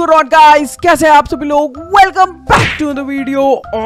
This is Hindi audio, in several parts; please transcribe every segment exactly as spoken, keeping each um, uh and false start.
गुड ऑन गाइस, कैसे हैं आप सभी लोग। Welcome back to the video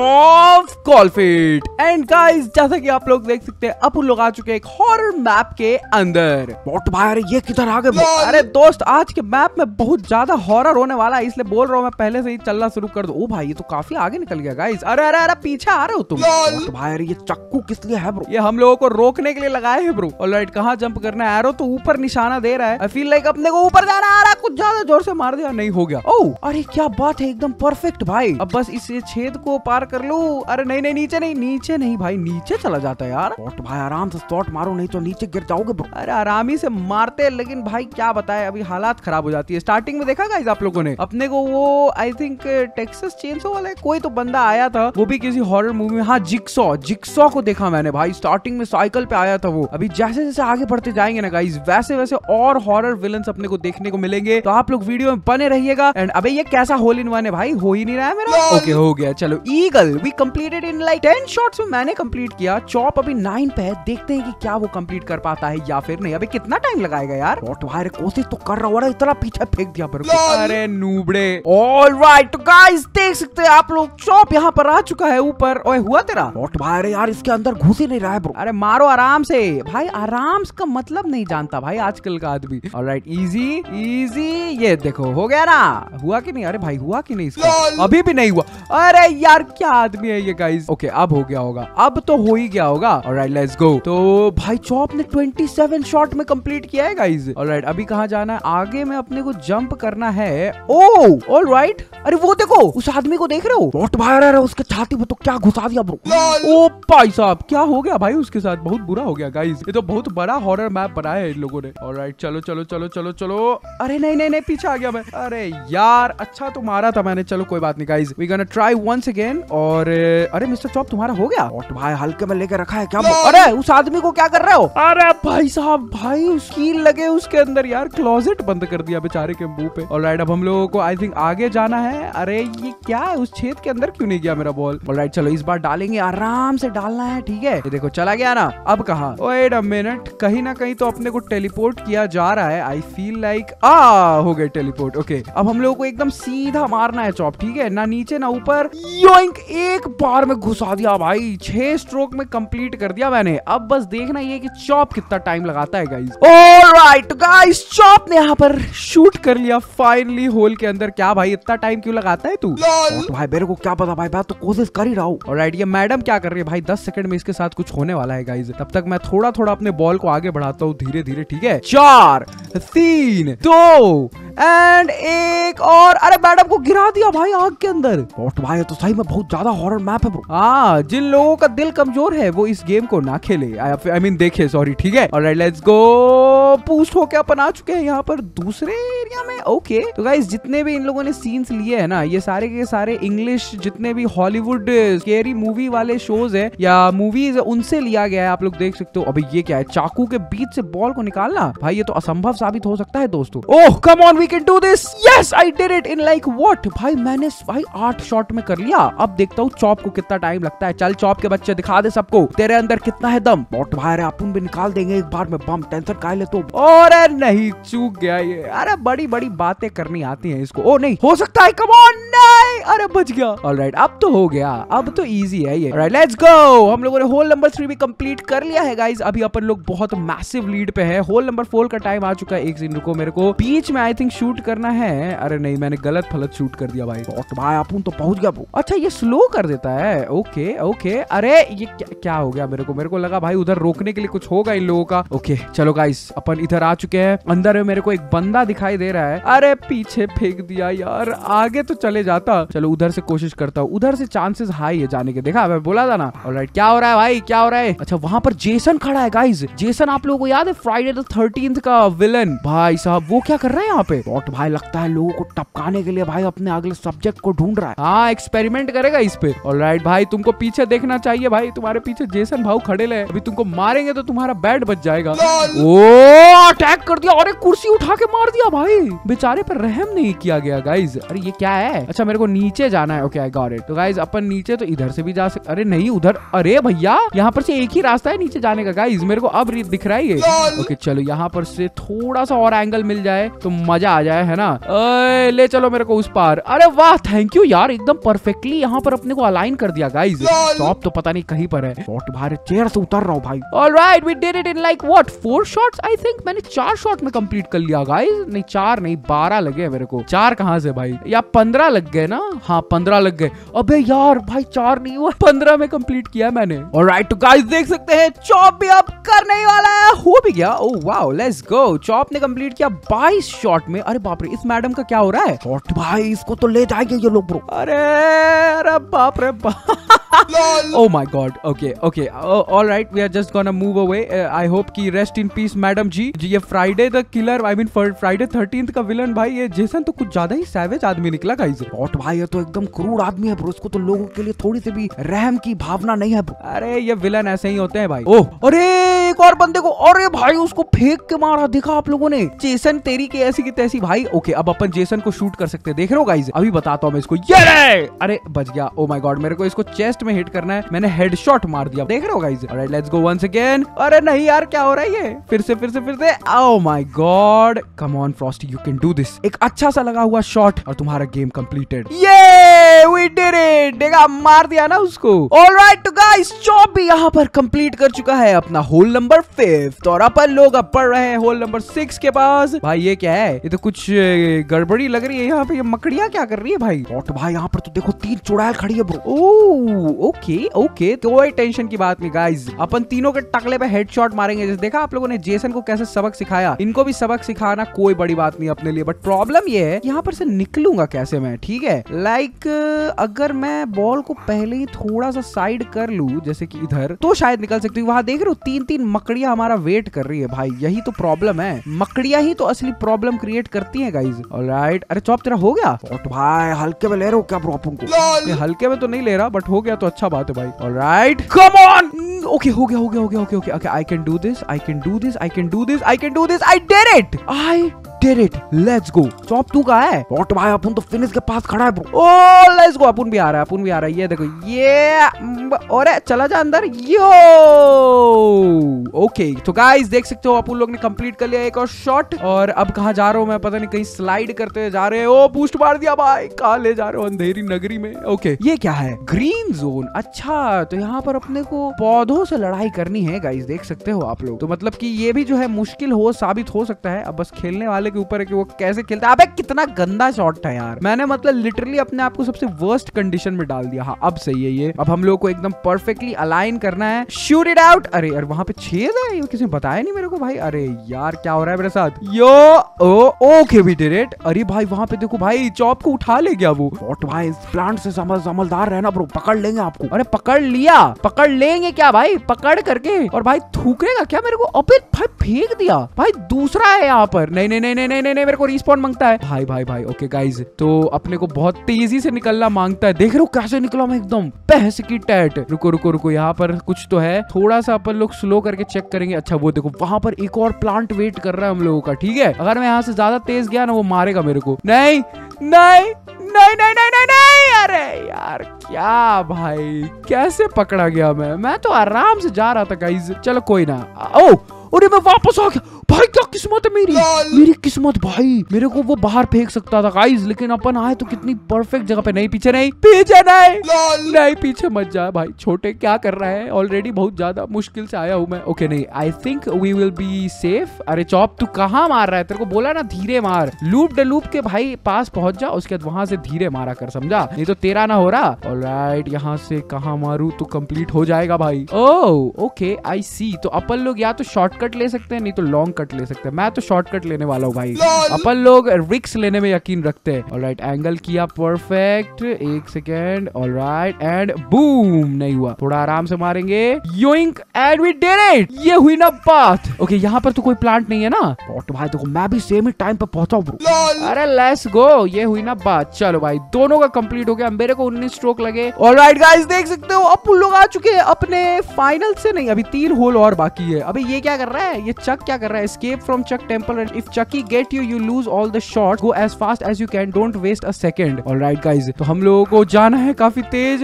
of कॉलफिट। एंड गाइस, जैसा कि आप लोग देख सकते हैं, अब उन लोग आ चुके हैं एक हॉरर मैप के अंदर। बॉट भाई, अरे ये किधर आ गए? अरे दोस्त, आज के मैप में बहुत ज्यादा हॉरर होने वाला है, इसलिए बोल रहा हूँ मैं पहले से ही चलना शुरू कर दो। ओ भाई, ये तो काफी आगे निकल गया गाइस। अरे अरे अरे, पीछे आ रहे हो तुम? बॉट भाई, अरे ये चक्कू किस लिए है ब्रो? ये हम लोगों को रोकने के लिए लगाए है ब्रो। ऑलराइट, कहाँ जंप करना है? एरो तो ऊपर निशाना दे रहा है। आई फील लाइक अपने को ऊपर जाना आ रहा है। कुछ ज्यादा जोर से मार दिया, नहीं हो गया। ओह अरे क्या बात है, एकदम परफेक्ट भाई। अब बस इस छेद को पार कर लूं। अरे नहीं नहीं, नीचे नहीं, नीचे नहीं भाई, नीचे चला जाता है यार। शॉट भाई, आराम से शॉट मारो, नहीं तो नीचे गिर जाओगे ब्रो। अरे आराम ही से मारते, लेकिन भाई क्या बताए, अभी हालात खराब हो जाती है। स्टार्टिंग में देखा गाइस आप लोगों ने अपने को, वो आई थिंक टेक्सास चेनसो वाला कोई तो बंदा आया था, वो भी किसी हॉरर मूवी में। हाँ, जिक्सॉ जिक्सॉ को देखा मैंने भाई। स्टार्टिंग में साइकिल पे आया था वो। अभी जैसे जैसे आगे बढ़ते जाएंगे ना गाइस, वैसे वैसे और हॉरर विलन्स अपने को देखने को मिलेंगे। तो आप लोग वीडियो में बने रहिएगा। एंड अबे ये कैसा होल इन वन है भाई? हो ही नहीं रहा है मेरा। ओके, हो गया। चलो, eagle we completed in like ten shots में मैंने कंप्लीट किया। चॉप अभी नाइन पे है, देखते हैं कि क्या वो कंप्लीट कर पाता है या फिर नहीं। अबे कितना टाइम लगाएगा यार? बॉट भाई, कोशिश तो कर रहा हूँ। इतना पीछे फेंक दिया पर। अरे नूबड़े। ऑलराइट, तो गाइस देख सकते हैं आप लोग, चॉप यहाँ पर आ चुका है ऊपर। ओए हुआ तेरा? बॉट भाई, अरे यार इसके अंदर घुस ही नहीं रहा है ब्रो। अरे मारो आराम से भाई, आराम का मतलब नहीं जानता भाई आजकल का आदमी। Alright, easy easy. ये देखो, हो गया ना? हुआ कि नहीं? अरे भाई हुआ कि नहीं इसका? अभी भी नहीं हुआ। अरे यार क्या आदमी है ये गाइस। ओके, अब हो गया होगा, अब तो हो ही गया होगा। Alright, let's go. तो भाई चॉप ने सत्ताईस शॉट में कंप्लीट किया है गाइस। ऑलराइट, अभी कहाँ जाना है? आगे में अपने को जंप करना है। ओह ऑलराइट, अरे वो देखो, उस आदमी को देख रहे हो? बॉट भाई, अरे उसके छाती में तो क्या घुसा दिया ब्रो। ओ भाई साहब, क्या हो गया भाई उसके साथ? बहुत बुरा हो गया गाइस। ये तो बहुत बड़ा हॉरर मैप बनाया है इन लोगों ने। ऑलराइट, चलो चलो चलो चलो चलो। अरे नहीं नहीं नहीं, पीछे आ गया मैं। अरे यार, अच्छा तो मारा था मैंने। चलो कोई बात नहीं guys, we gonna try once again. और अरे मिस्टर चॉप, तुम्हारा हो गया? बॉट भाई, हल्के में लेकर रखा है क्या? अरे उस आदमी को क्या कर रहे हो? अरे भाई साहब, भाई कील लगे उसके अंदर यार, क्लोजेट बंद कर दिया बेचारे के मुंह पे। ऑलराइट, अब हम लोगों को आई थिंक आगे जाना है। अरे ये क्या है, उस छेद के अंदर क्यों नहीं गया मेरा बॉल? ऑलराइट, चलो इस बार डालेंगे, आराम से डालना है, ठीक है? ये देखो चला गया ना। अब कहाँ? वेट अ मिनट, कहीं ना कहीं तो अपने को टेलीपोर्ट किया जा रहा है। आई फील लाइक आ हो गए टेलीपोर्ट। ओके, अब हम लोगों को एकदम सीधा मारना है चॉप, ठीक है? ना नीचे ना ऊपर। योइंक, एक बार में घुसा दिया भाई। छह स्ट्रोक में कंप्लीट कर दिया मैंने। अब बस देखना ये कि चॉप कितना टाइम लगाता है गाइस। ऑलराइट गाइस, चॉप ने यहाँ पर शूट कर लिया फाइनली होल के अंदर। क्या भाई, इतना टाइम क्यों लगाता है तू? तो भाई मेरे को क्या पता भाई, मैं तो कोशिश कर ही रहा हूँ। ऑलराइट, ये मैडम क्या कर रही है भाई? दस सेकंड में इसके साथ कुछ होने वाला है गाइस। तब तक मैं थोड़ा थोड़ा अपने बॉल को आगे बढ़ाता हूँ धीरे धीरे, ठीक है? चार, तीन, दो एंड एक और। अरे मैडम को गिरा दिया भाई आग के अंदर। बॉट भाई, तो सही में बहुत ज्यादा हॉरर मैप है ब्रो। हाँ, जिन लोगों का दिल कमजोर है वो इस गेम को ना खेले, आई मीन देखे, सॉरी, ठीक है? Alright, let's go. बूस्ट होके अपन आ चुके हैं यहाँ पर दूसरे एरिया में। ओके, तो गाइस जितने भी इन लोगों ने सीन्स लिए है ना, ये सारे के सारे इंग्लिश, जितने भी हॉलीवुड स्केरी मूवी वाले शोज है या मूवीज है, उनसे लिया गया है। आप लोग देख सकते हो। अभी ये क्या है? चाकू के बीच से बॉल को निकालना भाई, ये तो असंभव साबित हो सकता है दोस्तों। Oh come on, we can do this. Yes, I did it in like what भाई, मैंने भाई आठ शॉट में कर लिया। अब देखता हूँ चॉप को कितना टाइम लगता है। चल चॉप के बच्चे, दिखा दे सबको तेरे अंदर कितना है दम। बॉट भाई, अरे अपन भी निकाल देंगे एक बार में बम, टेंशन काहे ले तो। और नहीं, चूक गया ये। अरे बड़ी बड़ी बातें करनी आती हैं इसको। ओ नहीं, हो सकता है, कम ऑन, नहीं, अरे बच गया। ऑलराइट, अब तो हो गया, अब तो इजी है ये। Alright, let's go. हम लोगों ने होल नंबर थ्री भी कंप्लीट कर लिया है गाइस। अभी अपन लोग बहुत मैसिव लीड पे है। होल नंबर फोर का टाइम आ चुका है। एक सीन रुको, मेरे को बीच में आई थिंक शूट करना है। अरे नहीं, मैंने गलत फलत शूट कर दिया भाई। बॉट भाई, अपन तो पहुंच गया। अच्छा, ये स्लो कर देता है। ओके ओके, अरे ये क्या, क्या हो गया मेरे को? मेरे को लगा भाई उधर रोकने के लिए कुछ होगा इन लोगों का। ओके चलो गाइस, अपन इधर आ चुके हैं। अंदर में मेरे को एक बंदा दिखाई दे रहा है। अरे पीछे फेंक दिया यार, आगे तो चले जाता। चलो उधर से कोशिश करता हूँ, उधर से चांसेस हाई है जाने के। देखा, मैं बोला था ना। ऑलराइट, क्या हो रहा है भाई, क्या हो रहा है? अच्छा, वहां पर जेसन खड़ा है गाइस। जेसन आप लोगों को याद है, फ्राइडे द थर्टीन्थ का विलन भाई साहब, वो क्या कर रहा है यहाँ पे? बॉट भाई, लगता है लोगों को टपकाने के लिए भाई अपने अगले सब्जेक्ट को ढूंढ रहा है। हाँ, एक्सपेरिमेंट करेगा इस पे। ऑलराइट भाई, तुमको पीछे देखना चाहिए भाई, तुम्हारे पीछे जेसन भाऊ खड़े ले। अभी तुमको मारेंगे तो तुम्हारा बैट बच जाएगा। ओ अटैक कर दिया। अरे कुर्सी उठा के मार दिया भाई, बेचारे पर रहम नहीं किया गया गाइस। अरे ये क्या है? अच्छा, मेरे को नीचे जाना है। Okay I got it. तो गाइज अपन नीचे तो इधर से भी जा सकते, अरे नहीं उधर, अरे भैया यहाँ पर से एक ही रास्ता है नीचे जाने का गाइज, मेरे को अब दिख रहा है ये। ओके चलो यहाँ पर से थोड़ा सा और एंगल मिल जाए तो मजा आ जाए, है ना। ए, ले चलो मेरे को उस पार। अरे वाह थैंक यू यार, एकदम परफेक्टली यहाँ पर अपने को अलाइन कर दिया गाइज। टॉप तो पता नहीं कहीं पर है, बहुत भारी चेयर से उतर रहा हूँ भाई। Alright we did it in like what four shots I think. मैंने चार शॉट में कंप्लीट कर लिया गाइज। नहीं चार नहीं बारह लगे मेरे को। चार कहाँ से भाई, या पंद्रह लग गए ना। हाँ पंद्रह लग गए। अबे यार भाई चार नहीं हुआ, पंद्रह में कंप्लीट किया मैंने। ऑलराइट तो गाइस देख सकते हैं चॉप भी अब करने ही वाला है, हो भी गया। Oh wow let's go. Chop ने कंप्लीट किया बाईस शॉट में। अरे बाप रे इस मैडम का क्या हो रहा है। शॉट भाई इसको तो ले जाएंगे ये लोग ब्रो। अरे अरे बाप रे बाप। Oh my God. Okay, okay. Uh, all right. We are just gonna move away. Uh, I hope कि rest in peace, madam ji. जी ये Friday the killer, I mean Friday thirteenth का विलन भाई, ये जेसन तो कुछ ज्यादा ही सैवेज आदमी निकला गाइस। और भाई ये तो एकदम क्रूर आदमी है ब्रो, इसको तो लोगों के लिए थोड़ी सी भी रहम की भावना नहीं है। अरे ये विलन ऐसे ही होते हैं भाई। ओह अरे एक और बंदे को, अरे भाई उसको फेंक के मारा, देखा आप लोगों ने। जेसन तेरी की ऐसी की तैसी भाई। ओके अब अपन जेसन को शूट कर सकते हैं, देख रहे हो गाइस। अभी बताता हूँ मैं इसको। ये रे! अरे बच गया। ओ माय गॉड मेरे को इसको चेस्ट में हिट करना है, मैंने हेडशॉट मार दिया, देख रहे हो guys. Alright let's go once again. अरे नहीं यार क्या हो रहा है ये, फिर से फिर से फिर से। Oh my god come on Frosty you can do this. एक अच्छा सा लगा हुआ शॉट और तुम्हारा गेम कंप्लीटेड। ये वी डिड इट। देखा मार दिया ना उसको। ऑलराइट तो गाइस चॉप भी यहाँ पर कंप्लीट कर चुका है अपना होल नंबर फिफ्थ, और अपन लोग अब पढ़ रहे हैं होल नंबर सिक्स के पास। भाई ये क्या है, ये तो कुछ गड़बड़ी लग रही है यहाँ पे। ये मकड़ियाँ क्या कर रही है भाई। और भाई यहाँ पर तो देखो तीन चुड़ैल खड़ी है ब्रो। ओह ओके ओके कोई टेंशन की बात नहीं गाइस, अपन तीनों के टकले पे हेडशॉट मारेंगे। जैसे देखा आप लोगों ने जेसन को कैसे सबक सिखाया, इनको भी सबक सिखाना कोई बड़ी बात नहीं अपने लिए। बट प्रॉब्लम ये है यहाँ पर से निकलूंगा कैसे मैं, ठीक है। लाइक अगर मैं बॉल को पहले ही थोड़ा सा साइड कर लूं जैसे कि इधर, तो शायद निकल सकती हूँ। वहां देख रहे हो तीन तीन मकड़ियां हमारा वेट कर रही है भाई, यही तो प्रॉब्लम है। मकड़ियां ही तो असली प्रॉब्लम क्रिएट करती है गाइस। ऑलराइट अरे चॉप तेरा हो गया। और भाई हल्के में ले रहे हो क्या ब्रो अपन को। हल्के में तो नहीं ले रहा बट हो गया तो अच्छा बात है भाई। Alright come on. ओके हो गया हो गया हो गया okay okay okay I can do this I can do this I can do this I can do this I did it I did it let's go. Chop तू कहाँ है। और भाई अपन तो फिनिश के पास खड़ा है ब्रो। O let's go. अपन भी आ रहा है अपन भी आ रहा है। ये देखो ये और चला जा अंदर। यो ओके तो गाइस देख सकते हो अपन लोग ने कंप्लीट कर लिया एक और शॉट। और अब कहाँ जा रहा हूँ मैं पता नहीं, कहीं स्लाइड करते हुए जा रहे हैं। ओ बूस्ट मार दिया भाई, कहाँ ले जा रहे हो अंधेरी नगरी में। ओके ये क्या है, ग्रीन जोन। अच्छा तो यहाँ पर अपने को पौधों से लड़ाई करनी है गाइस, देख सकते हो आप लोग। तो मतलब कि ये भी जो है मुश्किल हो साबित हो सकता है। अब बस खेलने वाले के ऊपर है कि वो कैसे खेलता है। अबे कितना गंदा शॉट था यार, मैंने मतलब लिटरली अपने आप को सबसे वर्स्ट कंडीशन में डाल दिया। हाँ अब सही है ये। अब हम लोग को एकदम परफेक्टली अलाइन करना है। Shoot it out. अरे यार वहां पे छेद है, ये किसी ने बताया नहीं मेरे को भाई। अरे यार क्या हो रहा है मेरे साथ। Yo oh okay we did it. अरे भाई वहां पे देखो भाई चॉप को उठा ले गया वो। और भाई इस प्लांट से समझ समझदार रहना ब्रो, पकड़ लेंगे आपको। अरे पकड़ लिया, पकड़ लेंगे क्या भाई, पकड़ करके। और भाई थूकेगा क्या मेरे को। अबे भाई फेंक दिया भाई, दूसरा है यहाँ पर। नहीं नहीं नहीं नहीं नहीं नहीं मेरे को रिस्पॉन्ड मांगता है भाई भाई भाई। ओके गाइज तो अपने को बहुत तेजी से निकलना मांगता है। देख रहे हो कैसे निकला मैं एकदम पहस की टैट। रुको रुको रुको यहाँ पर कुछ तो है, थोड़ा सा अपन लोग स्लो करके चेक करेंगे। अच्छा वो देखो वहां पर एक और प्लांट वेट कर रहा है हम लोगों का, ठीक है। अगर मैं यहाँ से ज्यादा तेज गया ना वो मारेगा मेरे को। नहीं नहीं नहीं नहीं नहीं नहीं नहीं। अरे यार क्या भाई, कैसे पकड़ा गया मैं मैं तो आराम से जा रहा था गाइज। चलो कोई ना। ओ अरे मैं वापस आ गया भाई, क्या किस्मत है मेरी मेरी किस्मत भाई। मेरे को वो बाहर फेंक सकता था गाइस, लेकिन अपन आए तो कितनी परफेक्ट जगह पे। नहीं पीछे नहीं पीछे नहीं नहीं पीछे मत जा भाई। छोटे क्या कर रहा है, ऑलरेडी बहुत ज्यादा मुश्किल से आया हूँ मैं। ओके नहीं I think we will be safe. अरे चॉप तू कहाँ मार रहा है, तेरे को बोला ना धीरे मार। लूप डे लूप के भाई पास पहुंच जा, उसके बाद वहां से धीरे मारा कर, समझा, नहीं तो तेरा ना हो रहा। ऑलराइट यहाँ से कहाँ मारू तो कंप्लीट हो जाएगा भाई। Oh okay I see. तो अपन लोग या तो शॉर्टकट ले सकते हैं नहीं तो लॉन्ग कट ले सकते हैं। मैं तो शॉर्टकट लेने वाला हूँ भाई, अपन लोग रिक्स लेने में यकीन रखते हैं। ऑलराइट एंगल किया परफेक्ट, एक सेकेंड। ऑलराइट एंड बूम, नहीं हुआ, थोड़ा आराम से मारेंगे। Yoink and we did it. ये हुई ना बात। ओके यहाँ पर तो कोई प्लांट नहीं है ना। और भाई देखो मैं भी सेम ही टाइम पे पहुंचा हूँ ब्रो। अरे लेट्स गो, ये हुई ना बात। चलो भाई दोनों का कंप्लीट हो गया, मेरे को उन्नीस स्ट्रोक लगे। ऑलराइट गाइस देख सकते हो अब लोग आ चुके हैं अपने फाइनल से। नहीं अभी तीन होल और बाकी है। अभी ये क्या कर रहा है, ये चक क्या कर रहा है, escape from Chuck Temple and if Chucky get you, you lose all the shots. Go as fast as you can. Don't waste a second. All right guys, तो हम लोगों को जाना है काफी तेज।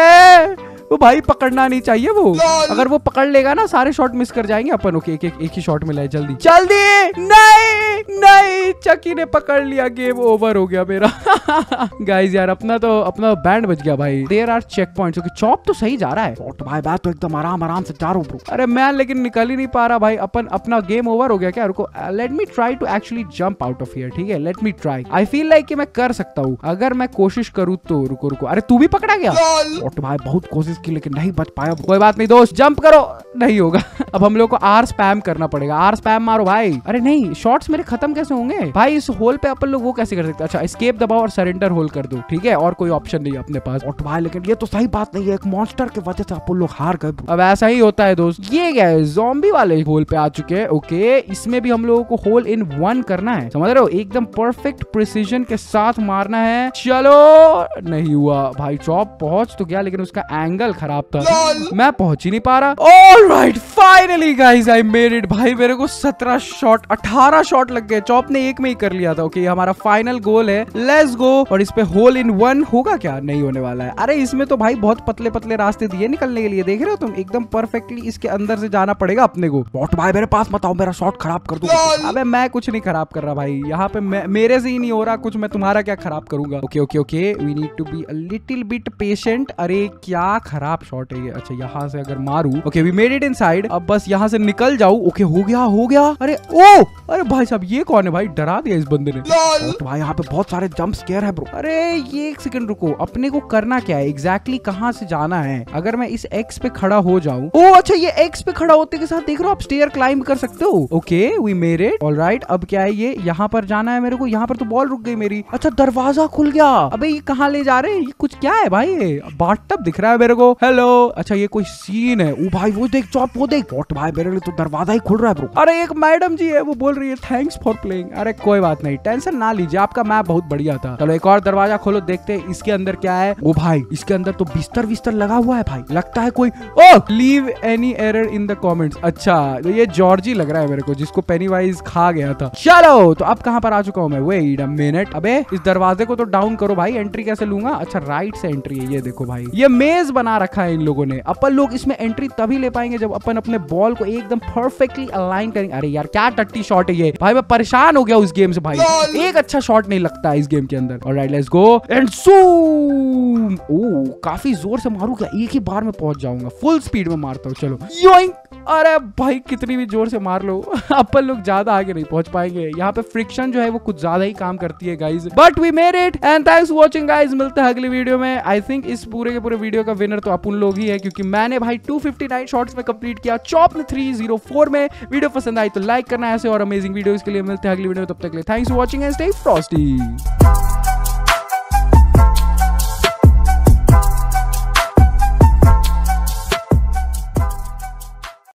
अरे वो भाई पकड़ना नहीं चाहिए वो, अगर वो पकड़ लेगा ना सारे शॉट मिस कर जाएंगे अपन। ओके, एक एक, एक ही शॉट मिला है। जल्दी जल्दी। नहीं नहीं, चकी ने पकड़ लिया, गेम ओवर हो गया मेरा। गाइस यार अपना तो अपना बैंड बच गया भाई। There are checkpoints. Okay, Chop तो सही जा रहा है। तो भाई मैं तो एकदम आराम आराम से जा रहा हूं ब्रो। अरे मैं लेकिन निकल ही नहीं पा रहा भाई। अपन अपना गेम ओवर हो गया क्या? रुको, let me try to actually jump out of here. ठीक है, let me try. I feel like कि मैं कर सकता हूँ अगर मैं कोशिश करूँ तो। रुको रुको, अरे तू भी पकड़ा गया? तो भाई बहुत कोशिश की लेकिन नहीं बच पाया। कोई बात नहीं दोस्त, जंप करो। नहीं होगा। अब हम लोग को आर स्पैम करना पड़ेगा। आर स्पैम मारो भाई। अरे नहीं, शॉट्स मेरे खत्म कैसे होंगे भाई? इस होल पे अपन लोग वो कैसे कर सकते? अच्छा, एस्केप दबाओ और सरेंडर होल कर दो। ठीक है, और कोई ऑप्शन नहीं है अपने पास। और भाई लेकिन ये तो सही बात नहीं है, एक मॉन्स्टर की वजह से अपन लोग हार गए। अब ऐसा ही होता है दोस्त। ये क्या है, ज़ॉम्बी वाले होल पे आ चुके हैं। ओके, इसमें भी हम लोगों को होल इन वन करना है, समझ रहे हो? एकदम परफेक्ट प्रिसीजन के साथ मारना है। चलो, नहीं हुआ भाई। चॉप पहुंच तो गया लेकिन उसका एंगल खराब था, मैं पहुंच ही नहीं पा रहा। Alright, finally guys I made it. भाई मेरे को सत्रह शॉट अठारह शॉट लग गए। चॉप ने एक में ही कर लिया था। ओके, हमारा फाइनल गोल है, लेट्स गो। और इस पे होल इन वन होगा क्या? नहीं होने वाला है। अरे इसमें तो भाई बहुत पतले पतले रास्ते दिए निकलने के लिए, देख रहे हो तुम? एकदम परफेक्टली इसके अंदर से जाना पड़ेगा अपने को। बॉट भाई मेरे पास मत आओ, मेरा शॉट खराब कर दो। अबे मैं कुछ नहीं खराब कर रहा भाई, यहाँ पे मेरे से ही नहीं हो रहा कुछ, मैं तुम्हारा क्या खराब करूंगा? Okay okay okay, we need to be a little bit patient. अरे क्या खराब शॉट है ये। अच्छा, यहाँ से अगर मारू। Okay, we made it inside. अब बस यहाँ से निकल जाऊं। ओके, हो गया हो गया। अरे ओ, अरे भाई साहब ये कौन है भाई? डरा दिया इस बंदे ने। तो भाई यहाँ पे बहुत सारे जंप स्केयर है ब्रो। अरे ये एक सेकंड रुको, अपने को करना क्या है एग्जैक्टली? कहाँ से जाना है? अगर मैं इस एक्स पे खड़ा हो जाऊं। ओ अच्छा, ये एक्स पे खड़ा होते के साथ देख रहे हो आप स्टेयर क्लाइंब कर सकते हो। Okay, we made it. Alright, अब क्या है ये? यहाँ पर जाना है मेरे को। यहाँ पर तो बॉल रुक गई मेरी। अच्छा, दरवाजा खुल गया। अबे ये कहाँ ले जा रहे हैं? ये कुछ क्या है भाई? ये बाथटब दिख रहा है मेरे को। हेलो, अच्छा ये कोई सीन है। ओ भाई वो देख चॉप, वो देख। बॉट भाई मेरे लिए तो दरवाजा ही खुल रहा है ब्रो। अरे एक मैडम जी है, वो बोल रही है थैंक्स फॉर प्लेइंग। अरे कोई बात नहीं, टेंशन ना लीजिए, आपका मैप बहुत बढ़िया था। चलो एक और दरवाजा खोलो, देखते हैं इसके अंदर क्या है। ओ भाई इसके अंदर तो बिस्तर बिस्तर लगा हुआ है भाई, लगता है कोई। Oh leave any error in the comments. अच्छा तो ये जॉर्जी लग रहा है मेरे को, जिसको पेनीवाइज खा गया था। चलो तो अब कहां पर आ चुका हूं मैं? Wait a minute. अबे इस दरवाजे को तो डाउन करो भाई, एंट्री कैसे लूंगा? अच्छा राइट से एंट्री है, ये देखो भाई, ये मेज बना रखा है इन लोगों ने। अपन लोग इसमें एंट्री तभी ले पाएंगे जब अपन अपने बॉल को एकदम परफेक्टली अलाइन करेंगे। अरे यार क्या टट्टी शॉट है ये भाई, मैं परेशान हो गया उस गेम से भाई, एक अच्छा शॉट नहीं लगता है इस गेम के अंदर। Alright let's go and zoom. ओ काफी जोर से मारू क्या? एक ही बार में पहुंच जाऊंगा, फुल स्पीड में मारता हूँ। चलो योइंग। अरे भाई कितनी भी जोर से मार लो अपन लोग ज्यादा आगे नहीं पहुंच पाएंगे। यहाँ पे फ्रिक्शन जो है वो कुछ ज्यादा ही काम करती है guys, but we made it and thanks for watching guys. मिलते हैं अगली वीडियो में। आई थिंक इस पूरे के पूरे वीडियो का विनर तो अपन लोग ही है, क्योंकि मैंने भाई दो सौ उनसठ शॉट्स में कंप्लीट किया, चॉप ने तीन सौ चार में। वीडियो पसंद आई तो लाइक करना, ऐसे और अमेजिंग वीडियोस के लिए मिलते हैं अगली वीडियो में। तब तक के लिए thanks for watching and stay Frosty.